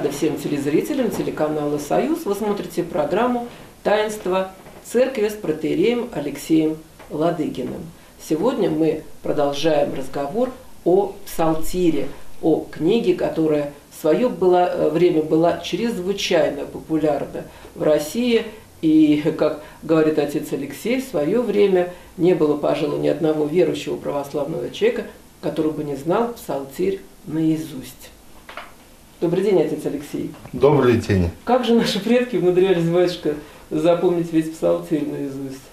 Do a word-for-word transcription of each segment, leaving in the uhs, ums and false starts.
рада всем телезрителям телеканала «Союз». Вы смотрите программу «Таинство церкви» с протоиереем Алексеем Ладыгиным. Сегодня мы продолжаем разговор о псалтире, о книге, которая в свое было, время была чрезвычайно популярна в России. И, как говорит отец Алексей, в свое время не было, пожалуй, ни одного верующего православного человека, который бы не знал псалтирь наизусть. Добрый день, отец Алексей. Добрый день. Как же наши предки умудрялись, батюшка, запомнить весь псалтирь наизусть?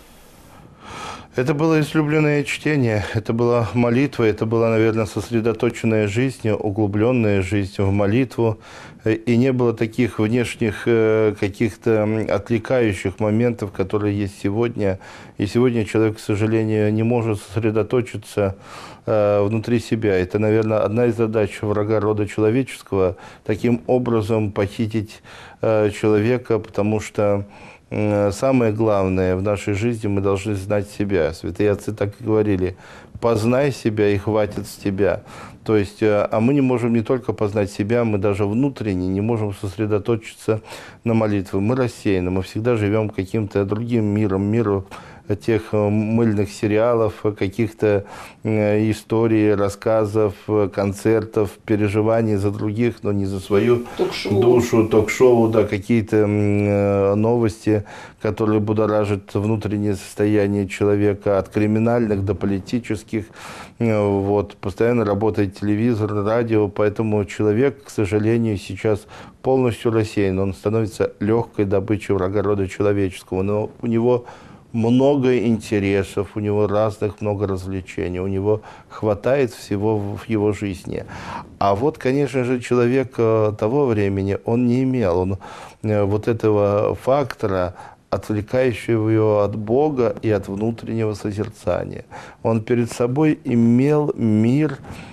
Это было излюбленное чтение, это была молитва, это была, наверное, сосредоточенная жизнь, углубленная жизнь в молитву. И не было таких внешних каких-то отвлекающих моментов, которые есть сегодня. И сегодня человек, к сожалению, не может сосредоточиться внутри себя. Это, наверное, одна из задач врага рода человеческого, таким образом похитить человека, потому что самое главное в нашей жизни, мы должны знать себя. Святые отцы так и говорили: познай себя, и хватит с тебя. То есть, а мы не можем не только познать себя, мы даже внутренне не можем сосредоточиться на молитве. Мы рассеяны, мы всегда живем каким-то другим миром, миром тех мыльных сериалов, каких-то историй, рассказов, концертов, переживаний за других, но не за свою ток-шоу. душу, ток-шоу, да, какие-то новости, которые будоражат внутреннее состояние человека, от криминальных до политических. Вот, постоянно работает телевизор, радио, поэтому человек, к сожалению, сейчас полностью рассеян. Он становится легкой добычей врага рода человеческого, но у него много интересов, у него разных много развлечений, у него хватает всего в его жизни. А вот, конечно же, человек того времени, он не имел он, вот этого фактора, отвлекающего его от Бога и от внутреннего созерцания. Он перед собой имел мир,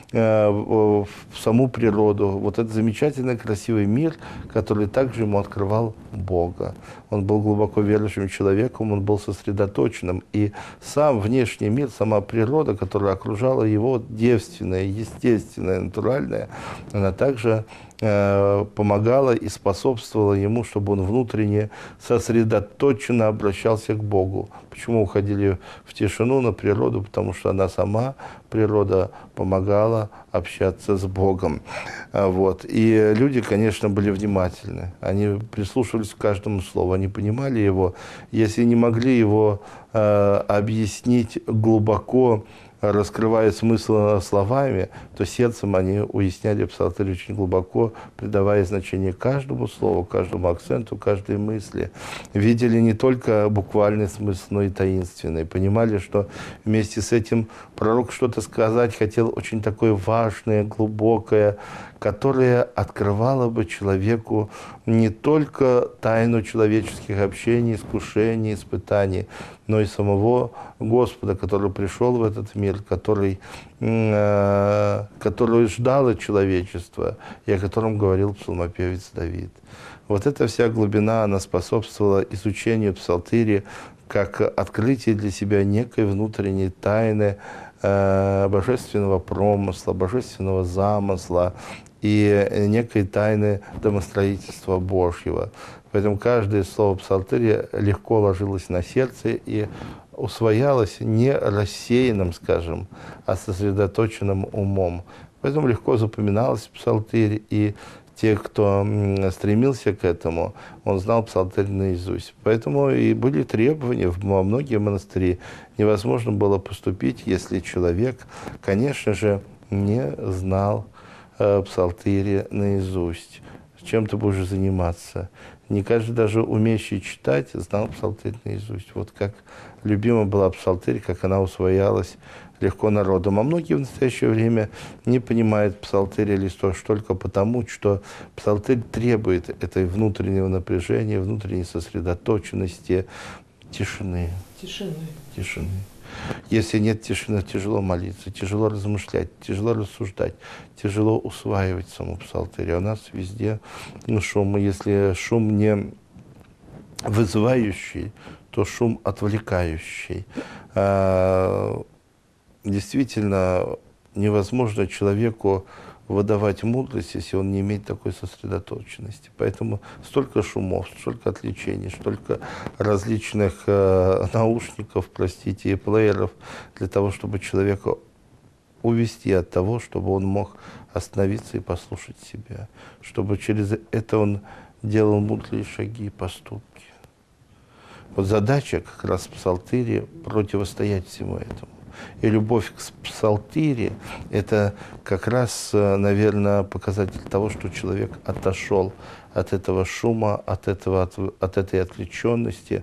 в саму природу, вот этот замечательный, красивый мир, который также ему открывал Бога. Он был глубоко верующим человеком, он был сосредоточенным. И сам внешний мир, сама природа, которая окружала его, девственная, естественная, натуральная, она также э, помогала и способствовала ему, чтобы он внутренне сосредоточенно обращался к Богу. Почему уходили в тишину, на природу? Потому что она сама, природа, помогала общаться с Богом. Вот. И люди, конечно, были внимательны. Они прислушивались к каждому слову, они понимали его. Если не могли его э, объяснить глубоко, раскрывая смысл словами, то сердцем они уясняли псалтырь очень глубоко, придавая значение каждому слову, каждому акценту, каждой мысли. Видели не только буквальный смысл, но и таинственный. Понимали, что вместе с этим пророк что-то сказать хотел очень такое важное, глубокое, которое открывало бы человеку не только тайну человеческих общений, искушений, испытаний, но и самого Господа, который пришел в этот мир, который, э, который ждало человечество, и о котором говорил псалмопевец Давид. Вот эта вся глубина, она способствовала изучению псалтири как открытие для себя некой внутренней тайны, э, божественного промысла, божественного замысла и некой тайны домостроительства Божьего. Поэтому каждое слово псалтыря легко ложилось на сердце и усвоялось не рассеянным, скажем, а сосредоточенным умом. Поэтому легко запоминалось псалтырь, и те, кто стремился к этому, он знал псалтырь наизусть. Поэтому и были требования во многие монастыри. Невозможно было поступить, если человек, конечно же, не знал э, псалтыри наизусть. Чем ты будешь заниматься? Не каждый, даже умеющий читать, знал псалтырь наизусть. Вот как любима была псалтырь, как она усвоялась легко народом. А многие в настоящее время не понимают псалтыря лишь только потому, что псалтырь требует этой внутреннего напряжения, внутренней сосредоточенности, тишины. Тишины. Тишины. Если нет тишины, тяжело молиться, тяжело размышлять, тяжело рассуждать, тяжело усваивать саму псалтырь. А у нас везде ну, шум. Если шум не вызывающий, то шум отвлекающий. А, действительно, невозможно человеку выдавать мудрость, если он не имеет такой сосредоточенности. Поэтому столько шумов, столько отвлечений, столько различных э, наушников, простите, и плееров для того, чтобы человека увести от того, чтобы он мог остановиться и послушать себя, чтобы через это он делал мудрые шаги и поступки. Вот задача как раз в псалтире противостоять всему этому. И любовь к псалтире – это как раз, наверное, показатель того, что человек отошел от этого шума, от, этого, от, от этой отвлеченности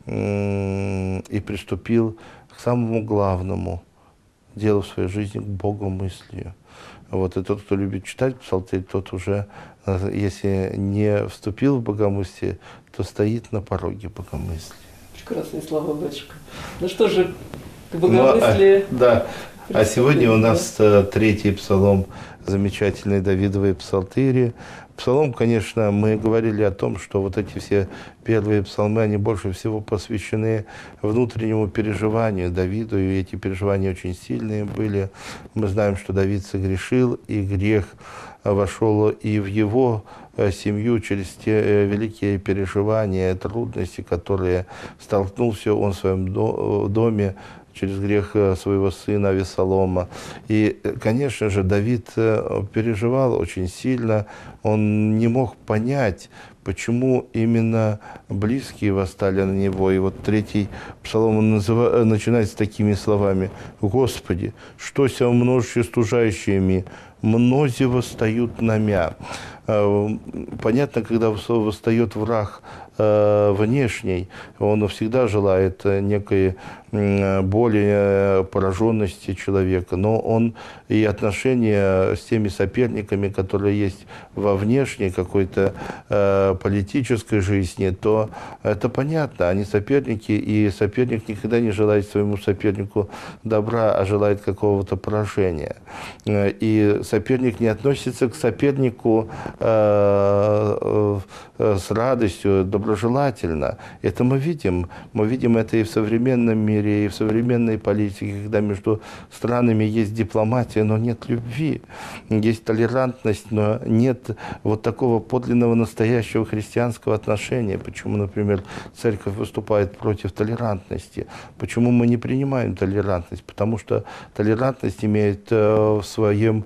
и приступил к самому главному делу в своей жизни, к Богу мыслью. Вот, и тот, кто любит читать псалтирь, тот уже, если не вступил в богомыслие, то стоит на пороге богомыслия. Прекрасные слова, батюшка. Ну что же, к богомыслию... Ну, а, да, а сегодня у нас да? третий псалом замечательной Давидовой псалтири. Псалом, конечно, мы говорили о том, что вот эти все первые псалмы, они больше всего посвящены внутреннему переживанию Давиду, и эти переживания очень сильные были. Мы знаем, что Давид согрешил, и грех вошел и в его семью через те великие переживания, трудности, которые столкнулся он в своем доме, через грех своего сына Авесолома. И, конечно же, Давид переживал очень сильно, он не мог понять, почему именно близкие восстали на него. И вот третий псалом он называ, начинается такими словами: «Господи, что ся умножишь стужающими, мнози восстают на мя». Понятно, когда восстает враг внешний, он всегда желает некой боли, пораженности человека, но он и отношения с теми соперниками, которые есть во внешней какой-то политической жизни, то это понятно, они соперники, и соперник никогда не желает своему сопернику добра, а желает какого-то поражения. И соперник не относится к сопернику с радостью, доброжелательно. Это мы видим. Мы видим это и в современном мире, и в современной политике, когда между странами есть дипломатия, но нет любви. Есть толерантность, но нет вот такого подлинного, настоящего христианского отношения. Почему, например, церковь выступает против толерантности? Почему мы не принимаем толерантность? Потому что толерантность имеет в своем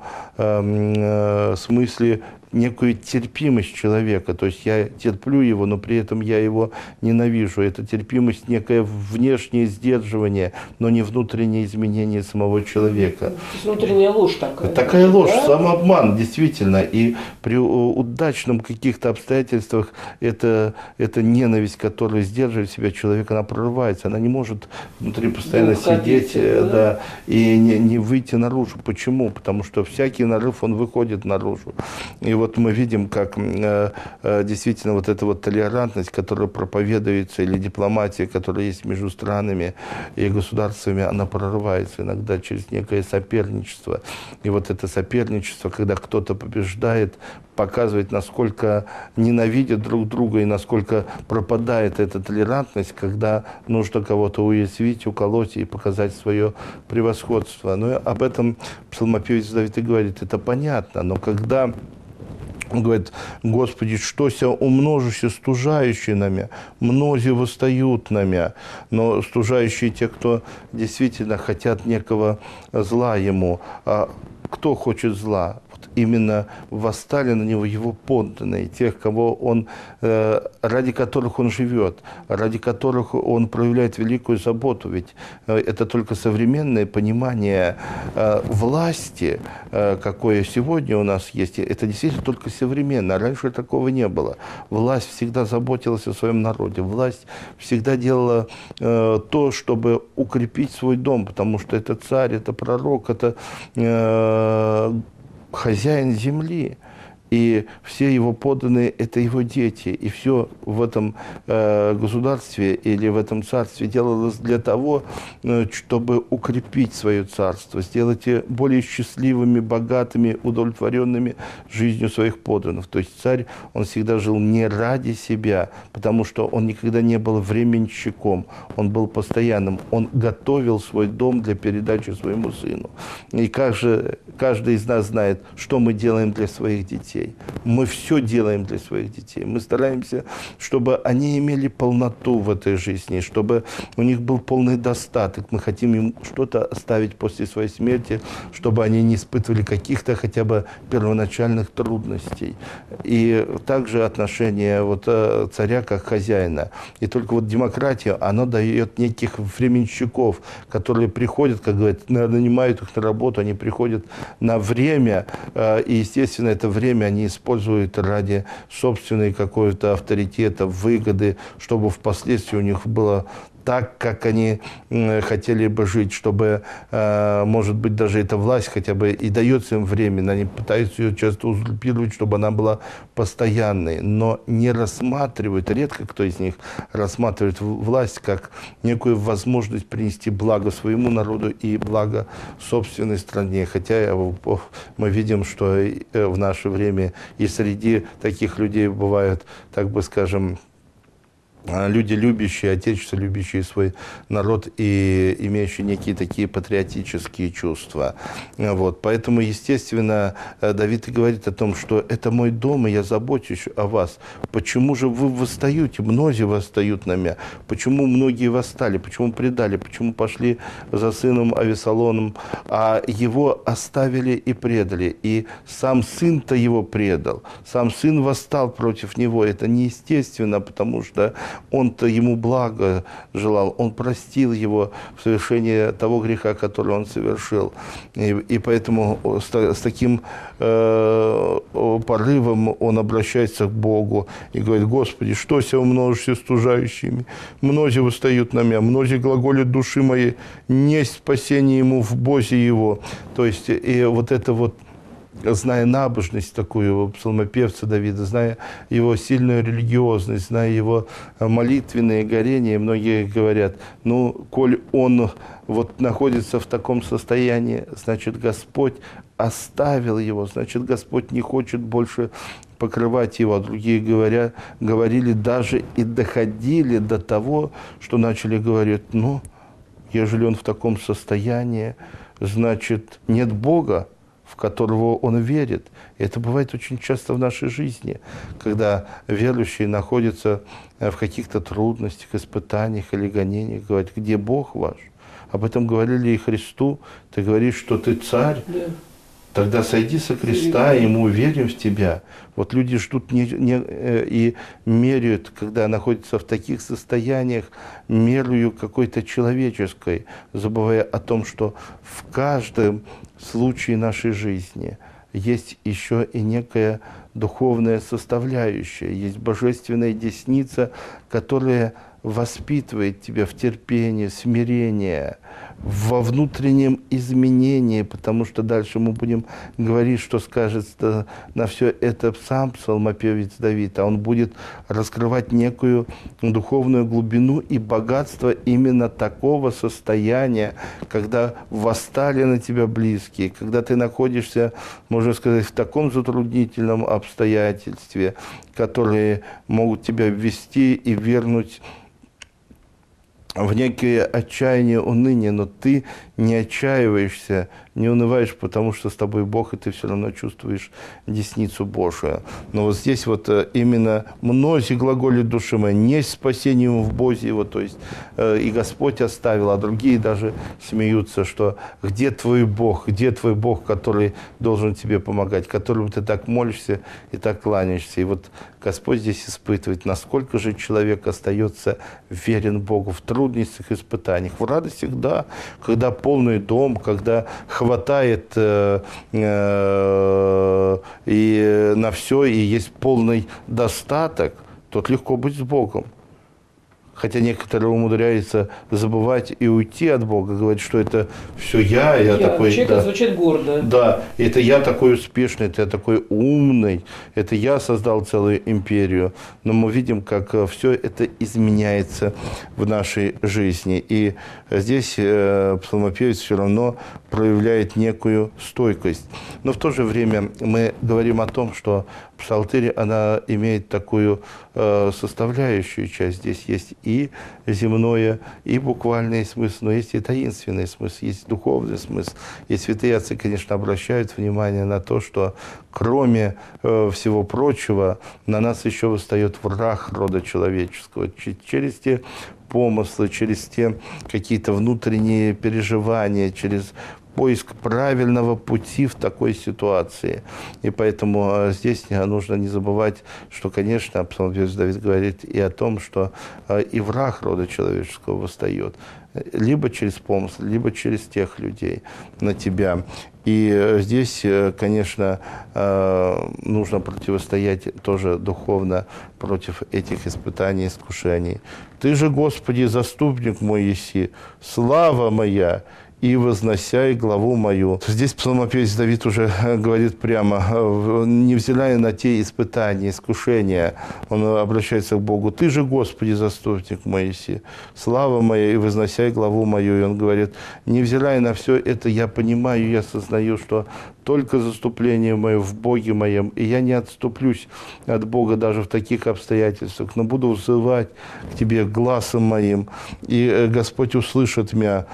э, смысле некую терпимость человека, то есть я терплю его, но при этом я его ненавижу. Это терпимость, некое внешнее сдерживание, но не внутреннее изменение самого человека. То есть внутренняя ложь такая. Такая да? ложь, самообман, действительно. И при удачном каких-то обстоятельствах это, это ненависть, которая сдерживает себя человека, она прорывается, она не может внутри постоянно да, сидеть да? Да, и не, не выйти наружу. Почему? Потому что всякий нарыв, он выходит наружу. И вот мы видим, как э, э, действительно вот эта вот толерантность, которая проповедуется, или дипломатия, которая есть между странами и государствами, она прорывается иногда через некое соперничество. И вот это соперничество, когда кто-то побеждает, показывает, насколько ненавидят друг друга и насколько пропадает эта толерантность, когда нужно кого-то уязвить, уколоть и показать свое превосходство. Но об этом псалмопевец Давид и говорит, это понятно, но когда... Он говорит: Господи, что ся умножище стужающие на мя, мнози восстают на мя. Но стужающие те, кто действительно хотят некого зла ему. А кто хочет зла? Именно восстали на него его подданные, тех, кого он, э, ради которых он живет, ради которых он проявляет великую заботу. Ведь э, это только современное понимание э, власти, э, какое сегодня у нас есть, это действительно только современно. Раньше такого не было. Власть всегда заботилась о своем народе, власть всегда делала э, то, чтобы укрепить свой дом, потому что это царь, это пророк, это... Э, хозяин земли. и все его подданные – это его дети. И все в этом э, государстве или в этом царстве делалось для того, э, чтобы укрепить свое царство, сделать их более счастливыми, богатыми, удовлетворенными жизнью своих подданных. То есть царь, он всегда жил не ради себя, потому что он никогда не был временщиком, он был постоянным, он готовил свой дом для передачи своему сыну. И как же каждый из нас знает, что мы делаем для своих детей. Мы все делаем для своих детей. Мы стараемся, чтобы они имели полноту в этой жизни, чтобы у них был полный достаток. Мы хотим им что-то оставить после своей смерти, чтобы они не испытывали каких-то хотя бы первоначальных трудностей. И также отношение вот царя как хозяина. И только вот демократия, она дает неких временщиков, которые приходят, как говорят, нанимают их на работу, они приходят на время, и, естественно, это время они используют ради собственной какого-то авторитета, выгоды, чтобы впоследствии у них было так, как они хотели бы жить, чтобы, может быть, даже эта власть хотя бы и дается им временно, они пытаются ее часто узурпировать, чтобы она была постоянной, но не рассматривают, редко кто из них рассматривает власть как некую возможность принести благо своему народу и благо собственной стране, хотя мы видим, что в наше время и среди таких людей бывают, так бы скажем, люди, любящие Отечество, любящие свой народ и имеющие некие такие патриотические чувства. Вот. Поэтому, естественно, Давид и говорит о том, что это мой дом, и я забочусь о вас. Почему же вы восстаете? Многие восстают на меня. Почему многие восстали? Почему предали? Почему пошли за сыном Авесоломом, а его оставили и предали? И сам сын-то его предал. Сам сын восстал против него. Это неестественно, потому что он-то ему благо желал, он простил его в совершении того греха, который он совершил. И, и поэтому с, с таким э, порывом он обращается к Богу и говорит: Господи, что ся умножишься стужающими? Многие восстают на меня, многие глаголят души моей, несть спасение ему в Бозе его. То есть, и вот это вот, зная набожность такую псалмопевца Давида, зная его сильную религиозность, зная его молитвенное горение, многие говорят: ну, коль он вот находится в таком состоянии, значит, Господь оставил его, значит, Господь не хочет больше покрывать его. А другие говорят, говорили даже и доходили до того, что начали говорить: ну, ежели он в таком состоянии, значит, нет Бога, в которого он верит. И это бывает очень часто в нашей жизни, когда верующие находятся в каких-то трудностях, испытаниях или гонениях, говорят: где Бог ваш? Об этом говорили и Христу. Ты говоришь, что ты царь, да. Тогда сойди со креста, и мы уверим в тебя. Вот люди ждут не, не, и меряют, когда находятся в таких состояниях, мерою какой-то человеческой, забывая о том, что в каждом случае нашей жизни есть еще и некая духовная составляющая, есть божественная десница, которая воспитывает тебя в терпении, смирении, во внутреннем изменении, потому что дальше мы будем говорить, что скажет на все это сам псалмопевец Давид, а он будет раскрывать некую духовную глубину и богатство именно такого состояния, когда восстали на тебя близкие, когда ты находишься, можно сказать, в таком затруднительном обстоятельстве, которые могут тебя ввести и вернуть в некое отчаяние, уныние, но ты не отчаиваешься, не унываешь, потому что с тобой Бог, и ты все равно чувствуешь десницу Божию. Но вот здесь вот именно многие глаголят души моей, несть спасение ему в Бозе его, то есть и Господь оставил, а другие даже смеются, что где твой Бог, где твой Бог, который должен тебе помогать, которому ты так молишься и так кланяешься. И вот Господь здесь испытывает, насколько же человек остается верен Богу в трудностях, испытаниях, в радостях, да, когда полный дом, когда хватает э, э, и на все, и есть полный достаток, тут легко быть с Богом. Хотя некоторые умудряются забывать и уйти от Бога, говорить, что это все я, я, я такой... Человек да, звучит гордо. Да, это я такой успешный, это я такой умный, это я создал целую империю. Но мы видим, как все это изменяется в нашей жизни. И здесь э, псалмопевец все равно проявляет некую стойкость. Но в то же время мы говорим о том, что псалтырь, она имеет такую э, составляющую часть. Здесь есть и земное, и буквальный смысл, но есть и таинственный смысл, есть духовный смысл. И святые отцы, конечно, обращают внимание на то, что кроме э, всего прочего, на нас еще восстает враг рода человеческого. Через те помыслы, через те какие-то внутренние переживания, через поиск правильного пути в такой ситуации. И поэтому здесь нужно не забывать, что, конечно, псалмопевец Давид говорит и о том, что и враг рода человеческого восстает. Либо через помысл, либо через тех людей на тебя. И здесь, конечно, нужно противостоять тоже духовно против этих испытаний, искушений. «Ты же, Господи, заступник мой еси, слава моя, и возносяй главу мою». Здесь псалмопевец Давид уже говорит прямо, невзирая на те испытания, искушения, он обращается к Богу. «Ты же, Господи, заступник мой еси, слава моя, и возносяй главу мою». И он говорит, невзирая на все это, я понимаю, я сознаю, что только заступление мое в Боге моем, и я не отступлюсь от Бога даже в таких обстоятельствах, но буду взывать к Тебе гласом моим, и Господь услышит меня,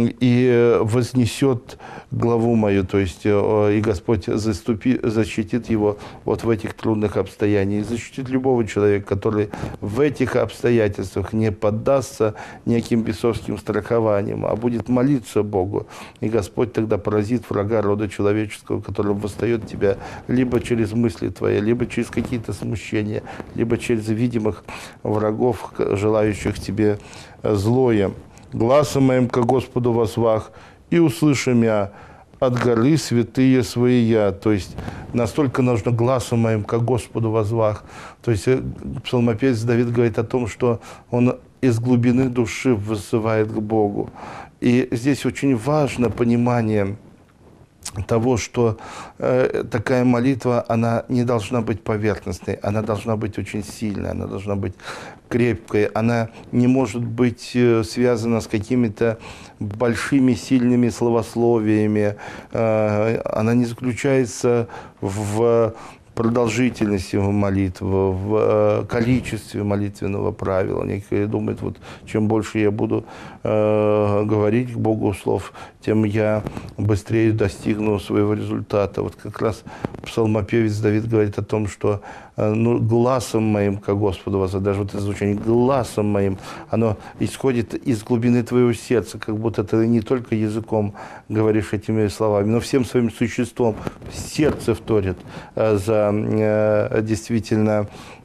и вознесет главу мою, то есть и Господь заступи, защитит его вот в этих трудных обстояниях, и защитит любого человека, который в этих обстоятельствах не поддастся неким бесовским страхованиям, а будет молиться Богу, и Господь тогда поразит врага рода человеческого, который восстает тебя либо через мысли твои, либо через какие-то смущения, либо через видимых врагов, желающих тебе злое. «Гласом моим ко Господу возвах, и услышим я от горы святые свои я». То есть настолько нужно гласом моим ко Господу возвах. То есть псалмопевец Давид говорит о том, что он из глубины души вызывает к Богу. И здесь очень важно понимание того, что э, такая молитва, она не должна быть поверхностной, она должна быть очень сильной, она должна быть крепкой, она не может быть э, связана с какими-то большими, сильными словословиями, э, она не заключается в продолжительности молитвы, в количестве молитвенного правила. Некоторые думают, вот чем больше я буду э, говорить к Богу слов, тем я быстрее достигну своего результата. Вот как раз псалмопевец Давид говорит о том, что э, ну, гласом моим ко Господу возвах, даже вот это звучание гласом моим, оно исходит из глубины твоего сердца, как будто ты не только языком говоришь этими словами, но всем своим существом сердце вторит э, за действительно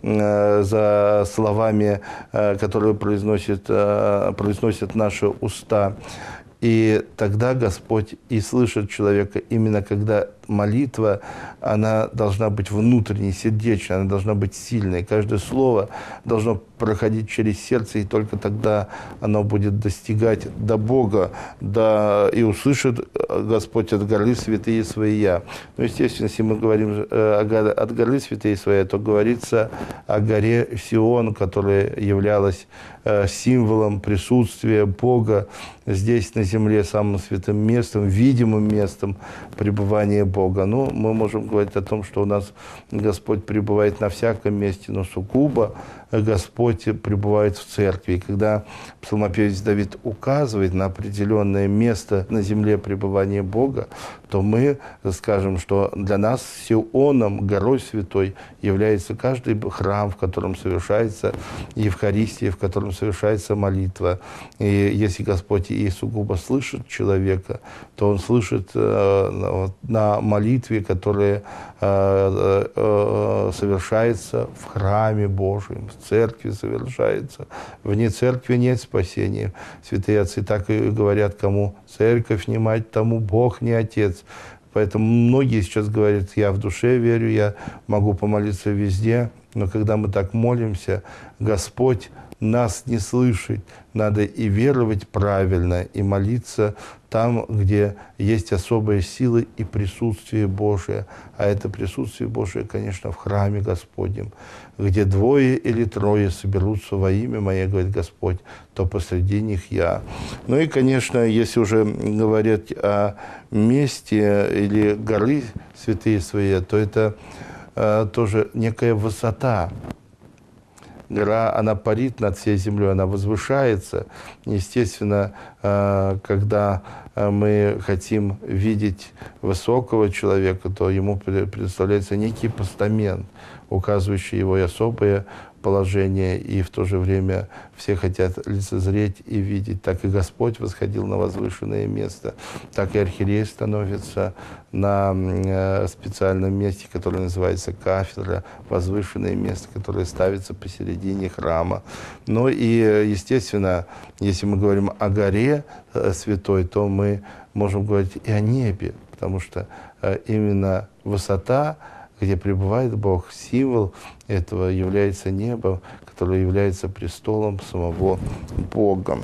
за словами, которые произносят, произносят наши уста. И тогда Господь и слышит человека, именно когда молитва, она должна быть внутренней, сердечной, она должна быть сильной. Каждое слово должно проходить через сердце, и только тогда оно будет достигать до Бога, до, и услышит Господь от горы святые свои я. Но, естественно, если мы говорим от горы святые свои, то говорится о горе Сион, которая являлась символом присутствия Бога здесь на земле, самым святым местом, видимым местом пребывания Бога. Ну, мы можем говорить о том, что у нас Господь пребывает на всяком месте, но сугубо Господь пребывает в церкви. И когда псалмопевец Давид указывает на определенное место на земле пребывания Бога, то мы скажем, что для нас Сионом, горой святой, является каждый храм, в котором совершается Евхаристия, в котором совершается молитва. И если Господь и сугубо слышит человека, то Он слышит э, на молитве, которая э, э, совершается в храме Божьем, в церкви совершается. Вне церкви нет спасения. Святые отцы так и говорят, кому церковь не мать, тому Бог не отец. Поэтому многие сейчас говорят, я в душе верю, я могу помолиться везде. Но когда мы так молимся, Господь нас не слышит. Надо и веровать правильно, и молиться там, где есть особая сила и присутствие Божие. А это присутствие Божие, конечно, в храме Господнем, где двое или трое соберутся во имя Мое, говорит Господь, то посреди них Я. Ну и, конечно, если уже говорить о месте или горы святые свои, то это э, тоже некая высота. Гора, она парит над всей землей, она возвышается. Естественно, когда мы хотим видеть высокого человека, то ему представляется некий постамент, указывающий его особое положение, и в то же время все хотят лицезреть и видеть. Так и Господь восходил на возвышенное место, так и архиерей становится на специальном месте, которое называется кафедра, возвышенное место, которое ставится посередине храма. Ну и, естественно, если мы говорим о горе святой, то мы можем говорить и о небе, потому что именно высота, где пребывает Бог, символ этого является небо, которое является престолом самого Бога.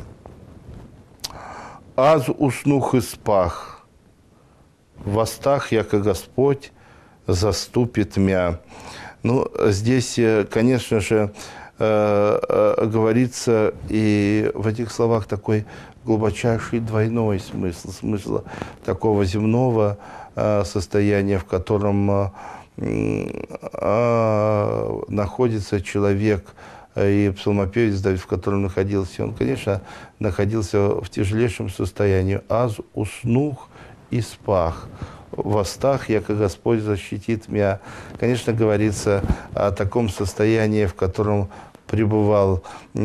«Аз уснух и спах, восстах, яко Господь заступит мя». Ну, здесь, конечно же, говорится и в этих словах такой глубочайший двойной смысл, смысл такого земного состояния, в котором находится человек, и псалмопевец Давид, в котором находился, он, конечно, находился в тяжелейшем состоянии. «Аз уснух и спах, восстах, яко Господь защитит меня». Конечно, говорится о таком состоянии, в котором пребывал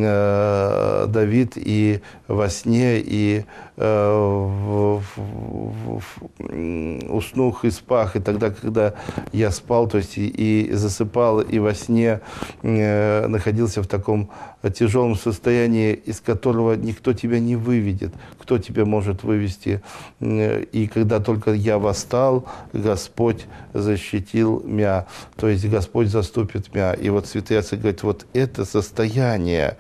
э, Давид и во сне, и э, в, в, в, уснух и спах, и тогда, когда я спал, то есть и, и засыпал, и во сне э, находился в таком тяжелом состоянии, из которого никто тебя не выведет. Кто тебя может вывести? И когда только я восстал, Господь защитил меня, то есть Господь заступит меня. И вот святые отцы говорят, вот это состояние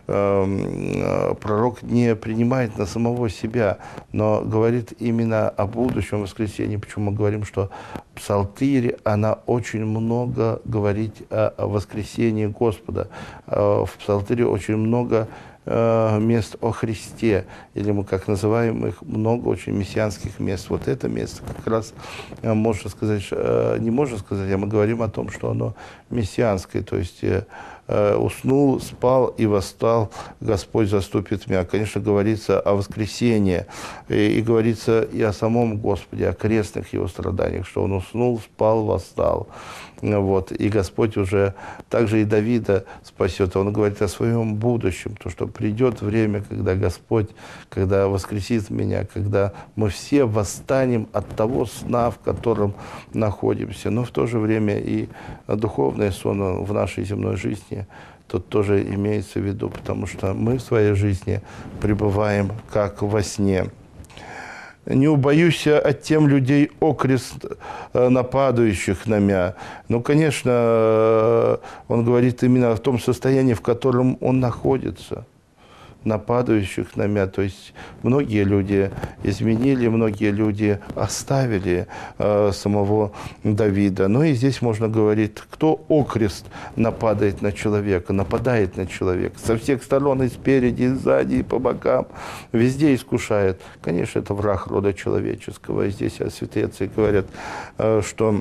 э, пророк не принимает на самого себя, но говорит именно о будущем воскресении. Почему мы говорим, что Псалтырь, она очень много говорит о, о воскресении Господа. Э, в Псалтыре очень много мест о Христе, или мы как называем их, много очень мессианских мест. Вот это место как раз, можно сказать, не можно сказать, а мы говорим о том, что оно мессианское, то есть уснул, спал и восстал, Господь заступит меня. Конечно, говорится о воскресении, и, и говорится и о самом Господе, о крестных его страданиях, что он уснул, спал, восстал. Вот. И Господь уже также и Давида спасет. Он говорит о своем будущем, то, что придет время, когда Господь, когда воскресит меня, когда мы все восстанем от того сна, в котором находимся. Но в то же время и духовный сон в нашей земной жизни тут тоже имеется в виду, потому что мы в своей жизни пребываем как во сне. «Не убоюсь от тем людей окрест нападающих на меня». Ну, конечно, он говорит именно в том состоянии, в котором он находится. Нападающих на меня. То есть многие люди изменили, многие люди оставили э, самого Давида. Ну и здесь можно говорить, кто окрест нападает на человека, нападает на человека. Со всех сторон, и спереди, и сзади, и по бокам. Везде искушает. Конечно, это враг рода человеческого. И здесь святые отцы говорят, э, что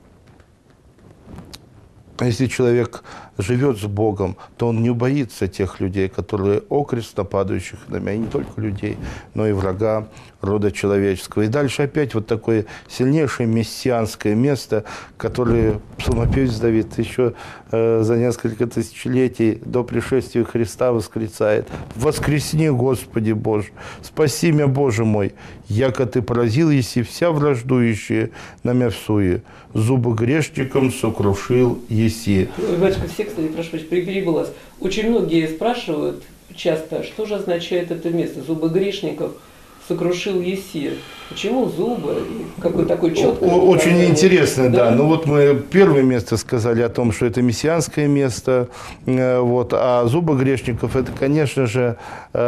если человек живет с Богом, то он не боится тех людей, которые окрест нападающих на меня, и не только людей, но и врага рода человеческого. И дальше опять вот такое сильнейшее мессианское место, которое псалмопевец Давид еще э, за несколько тысячелетий до пришествия Христа восклицает: «Воскресни, Господи Боже, спаси меня, Боже мой, яко Ты поразил, еси вся враждующая на меня всуе, зубы грешникам сокрушил еси». Батюшка, все, кстати, прошу прощения, перебил вас. Очень многие спрашивают часто, что же означает это место, зубы грешников сокрушил Есир. Почему зубы? И какой такой четкий? Очень интересно, да. да. Ну вот мы первое место сказали о том, что это мессианское место. Вот. А зубы грешников, это, конечно же,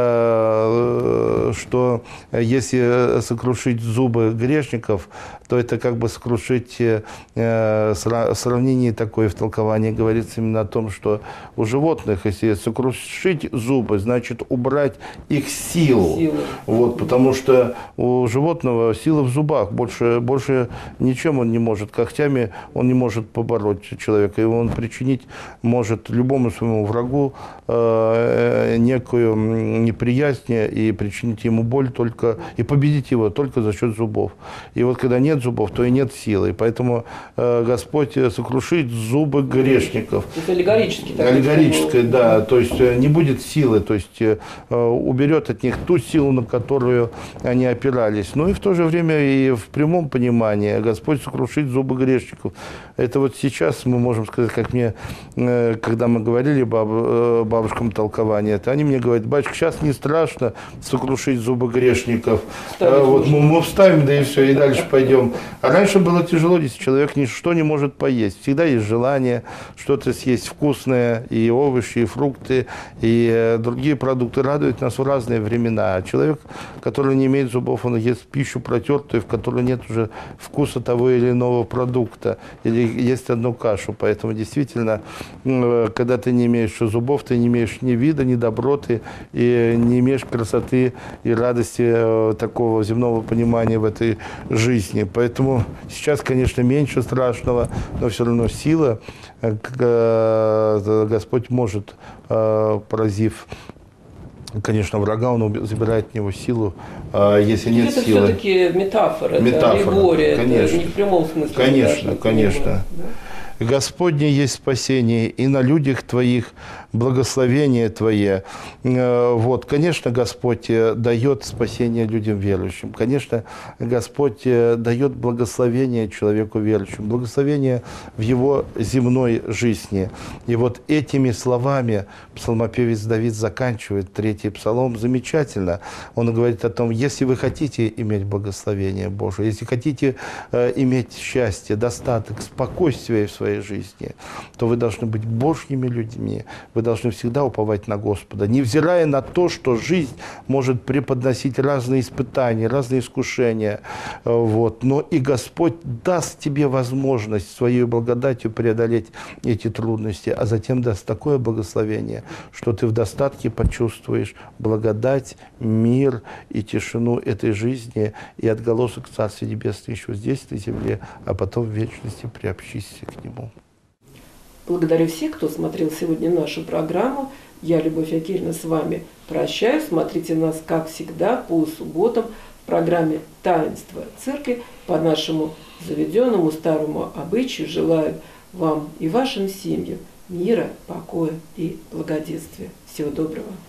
что если сокрушить зубы грешников, то это как бы сокрушить, сравнение такое в толковании говорится именно о том, что у животных, если сокрушить зубы, значит убрать их силу. силу. Вот, потому что у животного сила в зубах, больше, больше ничем он не может, когтями он не может побороть человека, и он причинить может любому своему врагу э, некую неприязнь и причинить ему боль только, и победить его только за счет зубов. И вот когда нет зубов, то и нет силы, и поэтому э, Господь сокрушит зубы грешников. Это аллегорически. Аллегорическое, да, то есть не будет силы, то есть э, уберет от них ту силу, на которую они опирались. Ну и в то же время и в прямом понимании Господь сокрушит зубы грешников. Это вот сейчас мы можем сказать, как мне, когда мы говорили баб, бабушкам толкование, это они мне говорят: батюшка, сейчас не страшно сокрушить зубы грешников. Ставить вот мы, мы вставим, да и все, и дальше пойдем. А раньше было тяжело, если человек ничто не может поесть. Всегда есть желание что-то съесть вкусное, и овощи, и фрукты, и другие продукты радуют нас в разные времена. А человек, который не имеет зубов, он ест пищу протертую, в которой нет уже вкуса того или иного продукта, или есть одну кашу. Поэтому действительно, когда ты не имеешь зубов, ты не имеешь ни вида, ни доброты, и не имеешь красоты и радости такого земного понимания в этой жизни. Поэтому сейчас, конечно, меньше страшного, но все равно сила Господь может, поразив, конечно, врага, он забирает от него силу, если нет это силы. Это все-таки метафора, метафора, это аллегория, конечно. Это не в прямом смысле. Конечно, конечно. Да? Господне есть спасение, и на людях Твоих благословение Твое. Вот, конечно, Господь дает спасение людям верующим. Конечно, Господь дает благословение человеку верующему, благословение в его земной жизни. И вот этими словами псалмопевец Давид заканчивает третий псалом замечательно. Он говорит о том, если вы хотите иметь благословение Божие, если хотите иметь счастье, достаток, спокойствие в своей жизни, то вы должны быть Божьими людьми. Вы должны всегда уповать на Господа, невзирая на то, что жизнь может преподносить разные испытания, разные искушения. Вот. Но и Господь даст тебе возможность своей благодатью преодолеть эти трудности, а затем даст такое благословение, что ты в достатке почувствуешь благодать, мир и тишину этой жизни и отголосок Царствия Небесного еще здесь, на земле, а потом в вечности приобщишься к Нему. Благодарю всех, кто смотрел сегодня нашу программу. Я, Любовь Акельевна, с вами прощаюсь. Смотрите нас, как всегда, по субботам в программе «Таинство церкви». По нашему заведенному старому обычаю желаю вам и вашим семьям мира, покоя и благоденствия. Всего доброго.